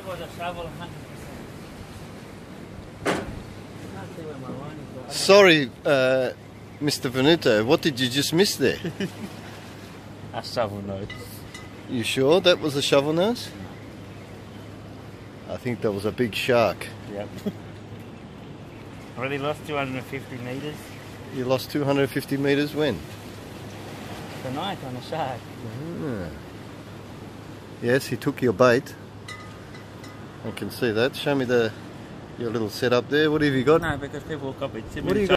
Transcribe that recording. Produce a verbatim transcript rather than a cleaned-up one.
was a shovel, one hundred percent. Can't see where my line is. Sorry, uh, Mister Venuto, what did you just miss there? A shovel nose. You sure that was a shovel nose? I think that was a big shark. Yep. I already lost two hundred fifty metres. You lost two hundred fifty metres when? Tonight on a shark. Ah. Yes, he took your bait. I can see that. Show me the your little setup there. What have you got? No, because people will copy. What do you got?